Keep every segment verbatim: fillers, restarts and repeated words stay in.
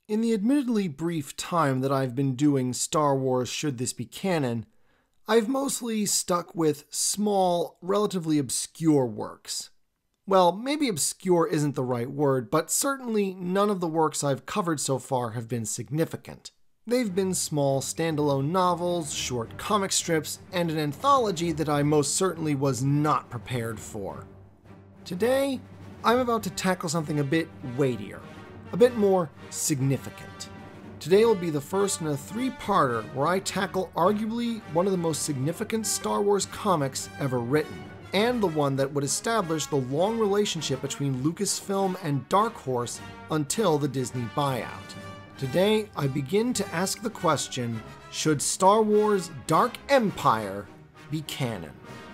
In the admittedly brief time that I've been doing Star Wars Should This Be Canon, I've mostly stuck with small, relatively obscure works. Well, maybe obscure isn't the right word, but certainly none of the works I've covered so far have been significant. They've been small, standalone novels, short comic strips, and an anthology that I most certainly was not prepared for. Today, I'm about to tackle something a bit weightier, a bit more significant. Today will be the first in a three-parter where I tackle arguably one of the most significant Star Wars comics ever written, and the one that would establish the long relationship between Lucasfilm and Dark Horse until the Disney buyout. Today, I begin to ask the question, should Star Wars Dark Empire be canon?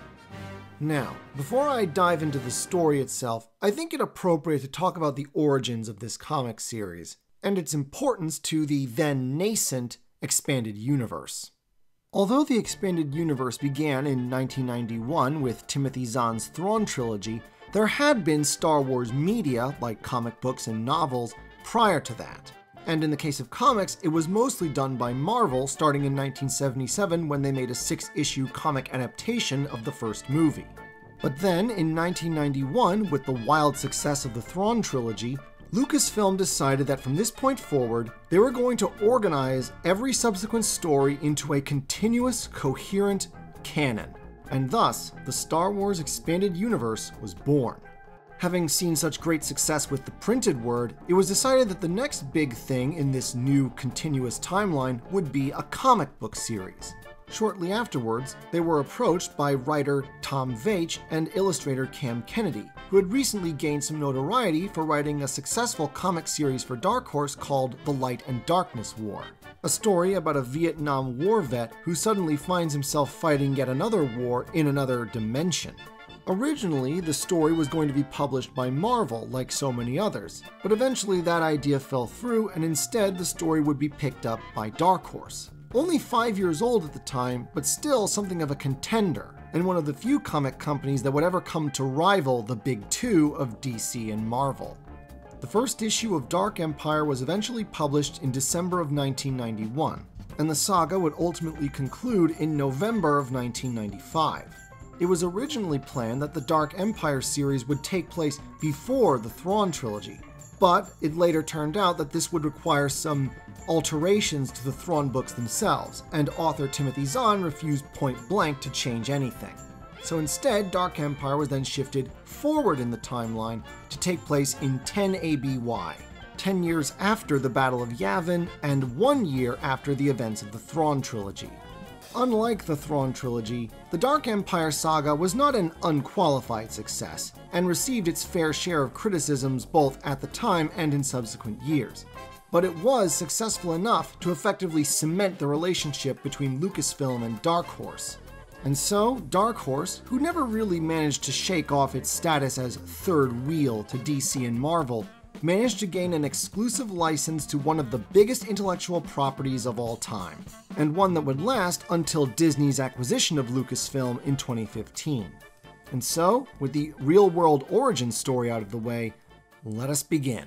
Now, before I dive into the story itself, I think it appropriate to talk about the origins of this comic series, and its importance to the then nascent expanded universe. Although the expanded universe began in nineteen ninety-one with Timothy Zahn's Thrawn trilogy, there had been Star Wars media, like comic books and novels, prior to that. And in the case of comics, it was mostly done by Marvel starting in nineteen seventy-seven when they made a six-issue comic adaptation of the first movie. But then, in nineteen ninety-one, with the wild success of the Thrawn trilogy, Lucasfilm decided that from this point forward, they were going to organize every subsequent story into a continuous, coherent canon. And thus, the Star Wars Expanded Universe was born. Having seen such great success with the printed word, it was decided that the next big thing in this new continuous timeline would be a comic book series. Shortly afterwards, they were approached by writer Tom Veitch and illustrator Cam Kennedy, who had recently gained some notoriety for writing a successful comic series for Dark Horse called The Light and Darkness War, a story about a Vietnam War vet who suddenly finds himself fighting yet another war in another dimension. Originally, the story was going to be published by Marvel, like so many others, but eventually that idea fell through, and instead the story would be picked up by Dark Horse. Only five years old at the time, but still something of a contender, and one of the few comic companies that would ever come to rival the big two of D C and Marvel. The first issue of Dark Empire was eventually published in December of nineteen ninety-one, and the saga would ultimately conclude in November of nineteen ninety-five. It was originally planned that the Dark Empire series would take place before the Thrawn trilogy, but it later turned out that this would require some alterations to the Thrawn books themselves, and author Timothy Zahn refused point blank to change anything. So instead, Dark Empire was then shifted forward in the timeline to take place in ten A B Y, ten years after the Battle of Yavin and one year after the events of the Thrawn trilogy. Unlike the Thrawn trilogy, the Dark Empire saga was not an unqualified success, and received its fair share of criticisms both at the time and in subsequent years. But it was successful enough to effectively cement the relationship between Lucasfilm and Dark Horse. And so, Dark Horse, who never really managed to shake off its status as third wheel to D C and Marvel, managed to gain an exclusive license to one of the biggest intellectual properties of all time, and one that would last until Disney's acquisition of Lucasfilm in twenty fifteen. And so, with the real-world origin story out of the way, let us begin.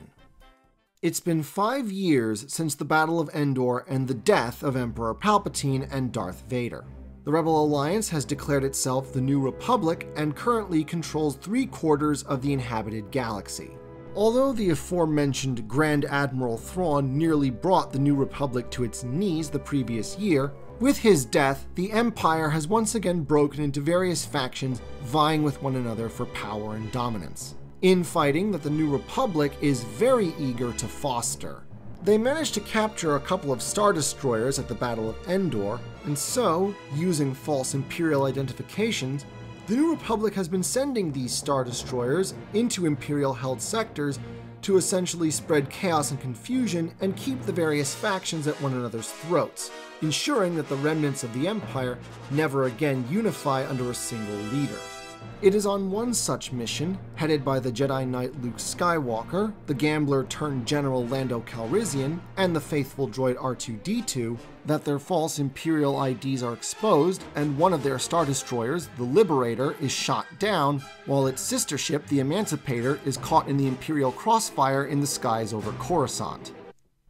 It's been five years since the Battle of Endor and the death of Emperor Palpatine and Darth Vader. The Rebel Alliance has declared itself the New Republic and currently controls three-quarters of the inhabited galaxy. Although the aforementioned Grand Admiral Thrawn nearly brought the New Republic to its knees the previous year, with his death, the Empire has once again broken into various factions vying with one another for power and dominance. Infighting that the New Republic is very eager to foster. They managed to capture a couple of Star Destroyers at the Battle of Endor, and so, using false Imperial identifications, the New Republic has been sending these Star Destroyers into Imperial-held sectors to essentially spread chaos and confusion and keep the various factions at one another's throats, ensuring that the remnants of the Empire never again unify under a single leader. It is on one such mission, headed by the Jedi Knight Luke Skywalker, the gambler-turned-General Lando Calrissian, and the faithful droid R two D two, that their false Imperial I Ds are exposed, and one of their Star Destroyers, the Liberator, is shot down, while its sister ship, the Emancipator, is caught in the Imperial crossfire in the skies over Coruscant.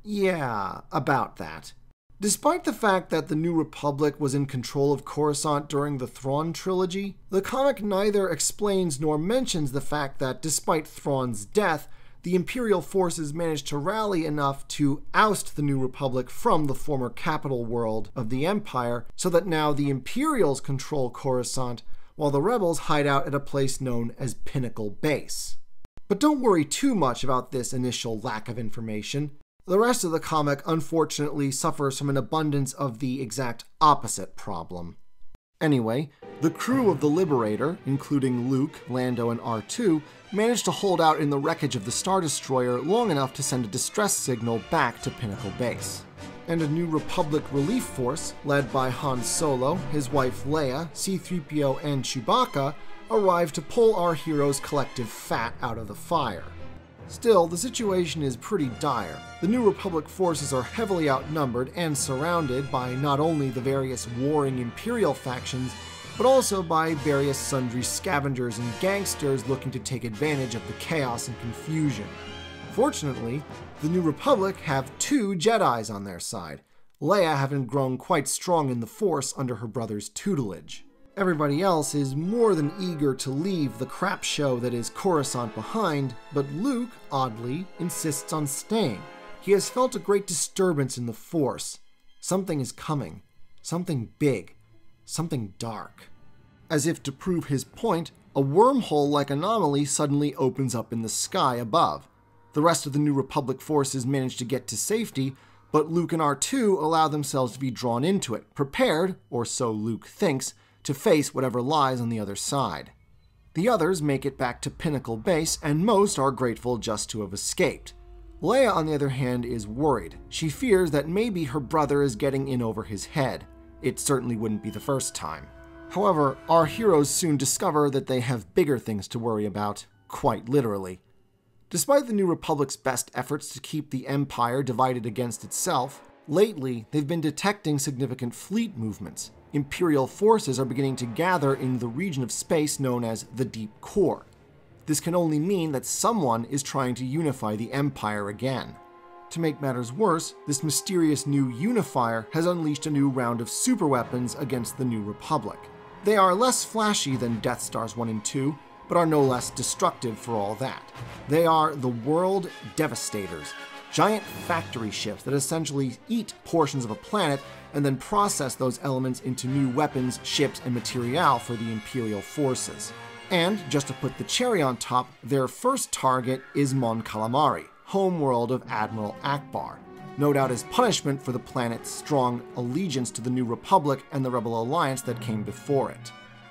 Yeah, about that. Despite the fact that the New Republic was in control of Coruscant during the Thrawn trilogy, the comic neither explains nor mentions the fact that despite Thrawn's death, the Imperial forces managed to rally enough to oust the New Republic from the former capital world of the Empire, so that now the Imperials control Coruscant, while the rebels hide out at a place known as Pinnacle Base. But don't worry too much about this initial lack of information. The rest of the comic, unfortunately, suffers from an abundance of the exact opposite problem. Anyway, the crew of the Liberator, including Luke, Lando, and R two, managed to hold out in the wreckage of the Star Destroyer long enough to send a distress signal back to Pinnacle Base. And a New Republic relief force, led by Han Solo, his wife Leia, C three P O, and Chewbacca, arrived to pull our heroes' collective fat out of the fire. Still, the situation is pretty dire. The New Republic forces are heavily outnumbered and surrounded by not only the various warring Imperial factions, but also by various sundry scavengers and gangsters looking to take advantage of the chaos and confusion. Fortunately, the New Republic have two Jedis on their side, Leia having grown quite strong in the Force under her brother's tutelage. Everybody else is more than eager to leave the crap show that is Coruscant behind, but Luke, oddly, insists on staying. He has felt a great disturbance in the Force. Something is coming. Something big. Something dark. As if to prove his point, a wormhole-like anomaly suddenly opens up in the sky above. The rest of the New Republic forces manage to get to safety, but Luke and R two allow themselves to be drawn into it, prepared, or so Luke thinks, to face whatever lies on the other side. The others make it back to Pinnacle Base, and most are grateful just to have escaped. Leia, on the other hand, is worried. She fears that maybe her brother is getting in over his head. It certainly wouldn't be the first time. However, our heroes soon discover that they have bigger things to worry about, quite literally. Despite the New Republic's best efforts to keep the Empire divided against itself, lately they've been detecting significant fleet movements. Imperial forces are beginning to gather in the region of space known as the Deep Core. This can only mean that someone is trying to unify the Empire again. To make matters worse, this mysterious new unifier has unleashed a new round of superweapons against the New Republic. They are less flashy than Death Stars one and two, but are no less destructive for all that. They are the World Devastators, giant factory ships that essentially eat portions of a planet and then process those elements into new weapons, ships, and material for the Imperial forces. And, just to put the cherry on top, their first target is Mon Calamari, homeworld of Admiral Akbar, no doubt as punishment for the planet's strong allegiance to the New Republic and the Rebel Alliance that came before it.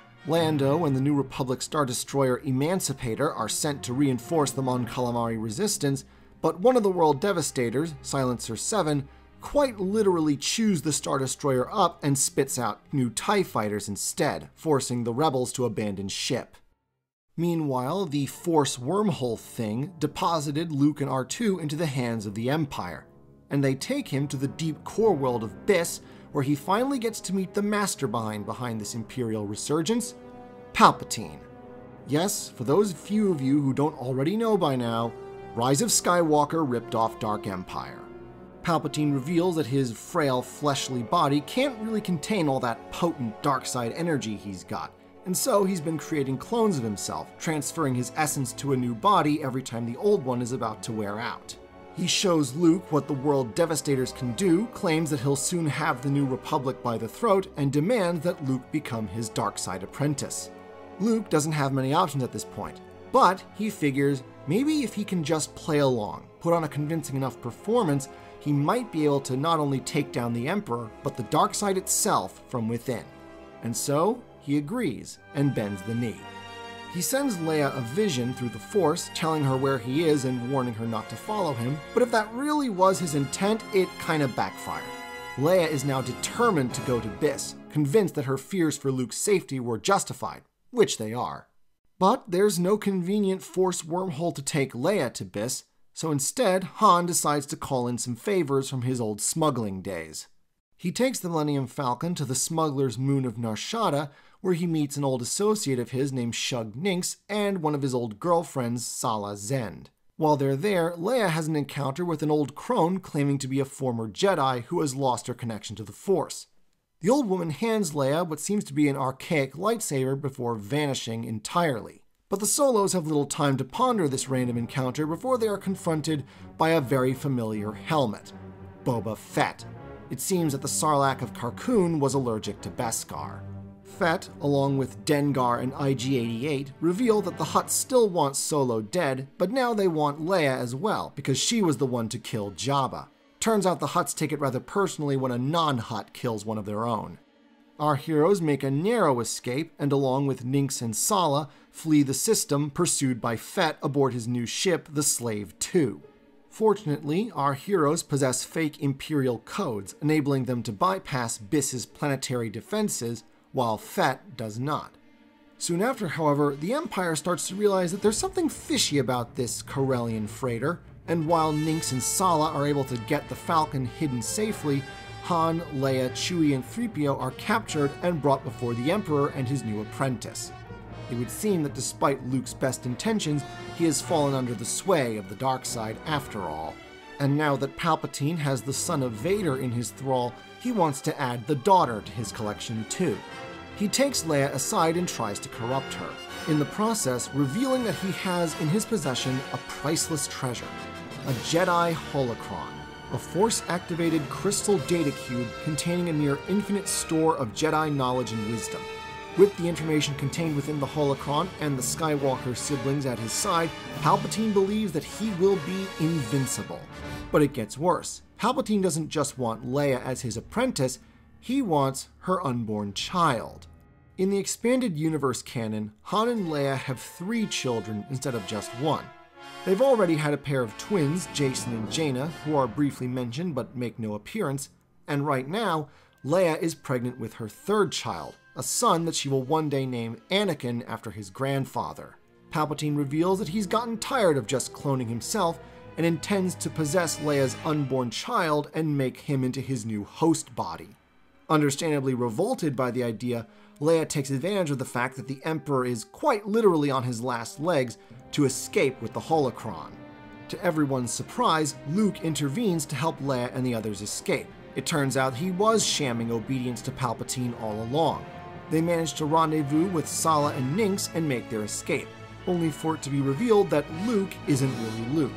Lando and the New Republic Star Destroyer Emancipator are sent to reinforce the Mon Calamari resistance, but one of the World Devastators, Silencer seven, quite literally chews the Star Destroyer up and spits out new TIE fighters instead, forcing the rebels to abandon ship. Meanwhile, the Force wormhole thing deposited Luke and R two into the hands of the Empire, and they take him to the deep core world of Biss, where he finally gets to meet the mastermind behind this Imperial resurgence, Palpatine. Yes, for those few of you who don't already know by now, Rise of Skywalker ripped off Dark Empire. Palpatine reveals that his frail, fleshly body can't really contain all that potent dark side energy he's got, and so he's been creating clones of himself, transferring his essence to a new body every time the old one is about to wear out. He shows Luke what the World Devastators can do, claims that he'll soon have the New Republic by the throat, and demands that Luke become his dark side apprentice. Luke doesn't have many options at this point, but he figures maybe if he can just play along, put on a convincing enough performance, he might be able to not only take down the Emperor, but the dark side itself from within. And so, he agrees and bends the knee. He sends Leia a vision through the Force, telling her where he is and warning her not to follow him, but if that really was his intent, it kinda backfired. Leia is now determined to go to Biss, convinced that her fears for Luke's safety were justified, which they are. But there's no convenient Force wormhole to take Leia to Biss, so instead, Han decides to call in some favors from his old smuggling days. He takes the Millennium Falcon to the smuggler's moon of Narshada, where he meets an old associate of his named Shug Ninx and one of his old girlfriends, Sala Zend. While they're there, Leia has an encounter with an old crone claiming to be a former Jedi who has lost her connection to the Force. The old woman hands Leia what seems to be an archaic lightsaber before vanishing entirely. But the Solos have little time to ponder this random encounter before they are confronted by a very familiar helmet, Boba Fett. It seems that the Sarlacc of Carkoon was allergic to Beskar. Fett, along with Dengar and I G eighty-eight, reveal that the Hutts still want Solo dead, but now they want Leia as well, because she was the one to kill Jabba. Turns out the Hutts take it rather personally when a non-Hutt kills one of their own. Our heroes make a narrow escape, and along with Ninx and Sala, flee the system pursued by Fett aboard his new ship, the Slave two. Fortunately, our heroes possess fake Imperial codes, enabling them to bypass Biss's planetary defenses, while Fett does not. Soon after, however, the Empire starts to realize that there's something fishy about this Corellian freighter, and while Ninx and Sala are able to get the Falcon hidden safely, Han, Leia, Chewie, and three P O are captured and brought before the Emperor and his new apprentice. It would seem that despite Luke's best intentions, he has fallen under the sway of the dark side after all. And now that Palpatine has the son of Vader in his thrall, he wants to add the daughter to his collection too. He takes Leia aside and tries to corrupt her, in the process revealing that he has in his possession a priceless treasure, a Jedi holocron, a Force-activated crystal data cube containing a near infinite store of Jedi knowledge and wisdom. With the information contained within the holocron and the Skywalker siblings at his side, Palpatine believes that he will be invincible. But it gets worse. Palpatine doesn't just want Leia as his apprentice, he wants her unborn child. In the expanded universe canon, Han and Leia have three children instead of just one. They've already had a pair of twins, Jason and Jaina, who are briefly mentioned but make no appearance, and right now, Leia is pregnant with her third child, a son that she will one day name Anakin after his grandfather. Palpatine reveals that he's gotten tired of just cloning himself and intends to possess Leia's unborn child and make him into his new host body. Understandably revolted by the idea, Leia takes advantage of the fact that the Emperor is quite literally on his last legs to escape with the holocron. To everyone's surprise, Luke intervenes to help Leia and the others escape. It turns out he was shamming obedience to Palpatine all along. They manage to rendezvous with Sala and Ninx and make their escape, only for it to be revealed that Luke isn't really Luke.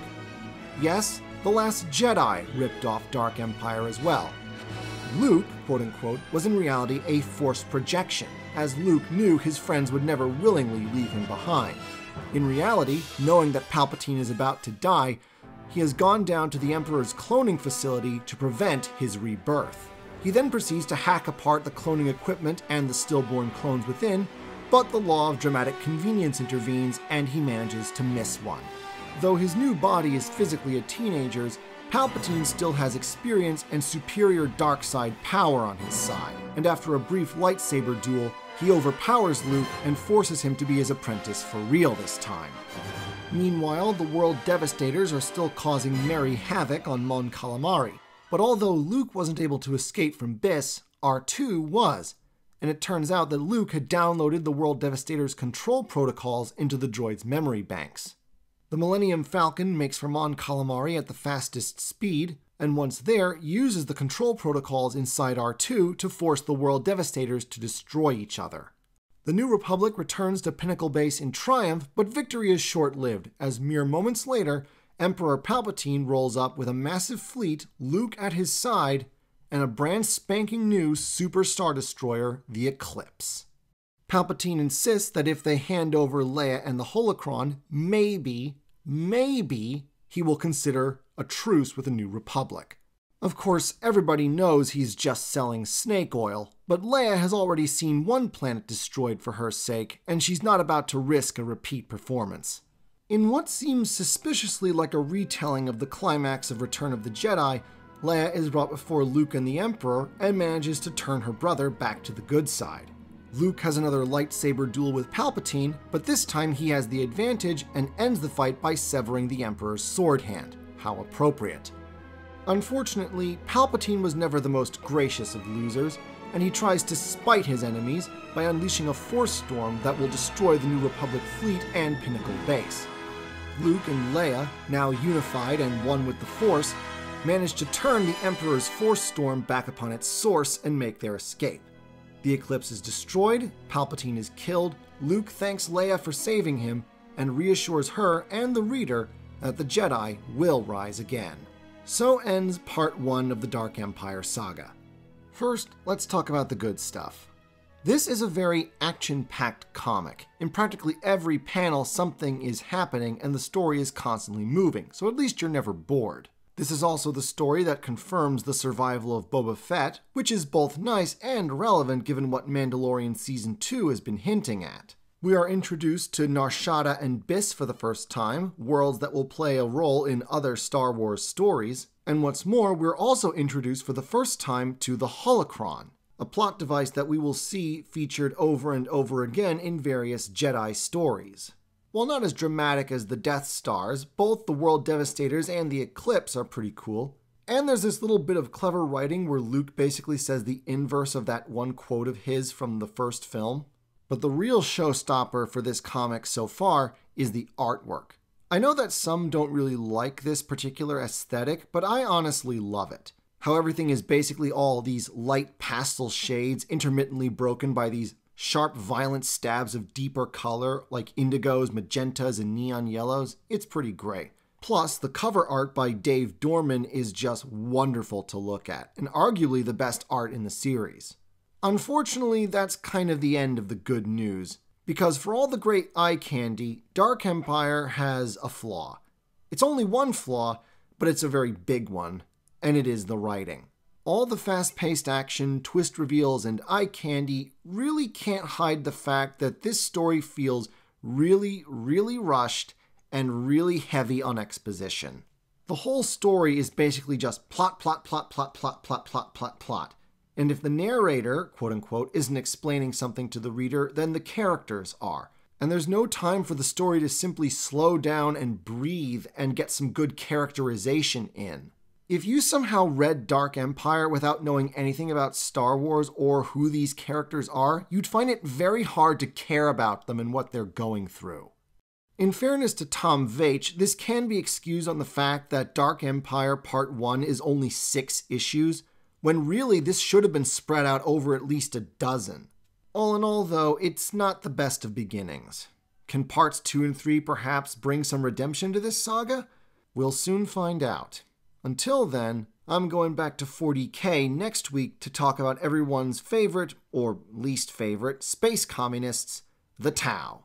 Yes, the Last Jedi ripped off Dark Empire as well. Luke, quote-unquote, was in reality a Force projection, as Luke knew his friends would never willingly leave him behind. In reality, knowing that Palpatine is about to die, he has gone down to the Emperor's cloning facility to prevent his rebirth. He then proceeds to hack apart the cloning equipment and the stillborn clones within, but the law of dramatic convenience intervenes and he manages to miss one. Though his new body is physically a teenager's, Palpatine still has experience and superior dark side power on his side, and after a brief lightsaber duel, he overpowers Luke and forces him to be his apprentice for real this time. Meanwhile, the World Devastators are still causing merry havoc on Mon Calamari, but although Luke wasn't able to escape from Biss, R two was, and it turns out that Luke had downloaded the World Devastators' control protocols into the droid's memory banks. The Millennium Falcon makes for Mon Calamari at the fastest speed, and once there, uses the control protocols inside R two to force the World Devastators to destroy each other. The New Republic returns to Pinnacle Base in triumph, but victory is short-lived, as mere moments later, Emperor Palpatine rolls up with a massive fleet, Luke at his side, and a brand spanking new Super Star Destroyer, the Eclipse. Palpatine insists that if they hand over Leia and the holocron, maybe, maybe, he will consider a truce with the New Republic. Of course, everybody knows he's just selling snake oil, but Leia has already seen one planet destroyed for her sake, and she's not about to risk a repeat performance. In what seems suspiciously like a retelling of the climax of Return of the Jedi, Leia is brought before Luke and the Emperor and manages to turn her brother back to the good side. Luke has another lightsaber duel with Palpatine, but this time he has the advantage and ends the fight by severing the Emperor's sword hand. How appropriate. Unfortunately, Palpatine was never the most gracious of losers, and he tries to spite his enemies by unleashing a force storm that will destroy the New Republic fleet and Pinnacle Base. Luke and Leia, now unified and one with the Force, manage to turn the Emperor's Force Storm back upon its source and make their escape. The Eclipse is destroyed, Palpatine is killed, Luke thanks Leia for saving him, and reassures her and the reader that the Jedi will rise again. So ends part one of the Dark Empire saga. First, let's talk about the good stuff. This is a very action-packed comic. In practically every panel, something is happening and the story is constantly moving, so at least you're never bored. This is also the story that confirms the survival of Boba Fett, which is both nice and relevant given what Mandalorian Season two has been hinting at. We are introduced to Nar Shaddaa and Biss for the first time, worlds that will play a role in other Star Wars stories. And what's more, we're also introduced for the first time to the Holocron, a plot device that we will see featured over and over again in various Jedi stories. While not as dramatic as the Death Stars, both the World Devastators and the Eclipse are pretty cool. And there's this little bit of clever writing where Luke basically says the inverse of that one quote of his from the first film. But the real showstopper for this comic so far is the artwork. I know that some don't really like this particular aesthetic, but I honestly love it. How everything is basically all these light pastel shades intermittently broken by these sharp, violent stabs of deeper color like indigos, magentas, and neon yellows. It's pretty great. Plus, the cover art by Dave Dorman is just wonderful to look at, and arguably the best art in the series. Unfortunately, that's kind of the end of the good news, because for all the great eye candy, Dark Empire has a flaw. It's only one flaw, but it's a very big one, and it is the writing. All the fast-paced action, twist reveals, and eye candy really can't hide the fact that this story feels really, really rushed and really heavy on exposition. The whole story is basically just plot, plot, plot, plot, plot, plot, plot, plot, plot. And if the narrator, quote-unquote, isn't explaining something to the reader, then the characters are. And there's no time for the story to simply slow down and breathe and get some good characterization in. If you somehow read Dark Empire without knowing anything about Star Wars or who these characters are, you'd find it very hard to care about them and what they're going through. In fairness to Tom Veitch, this can be excused on the fact that Dark Empire Part one is only six issues, when really this should have been spread out over at least a dozen. All in all, though, it's not the best of beginnings. Can parts two and three perhaps bring some redemption to this saga? We'll soon find out. Until then, I'm going back to forty K next week to talk about everyone's favorite, or least favorite, space communists, the Tau.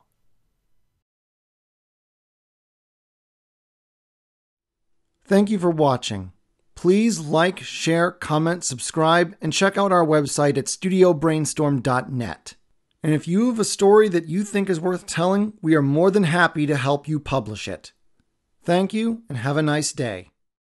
Thank you for watching. Please like, share, comment, subscribe, and check out our website at studio brainstorm dot net. And if you have a story that you think is worth telling, we are more than happy to help you publish it. Thank you, and have a nice day.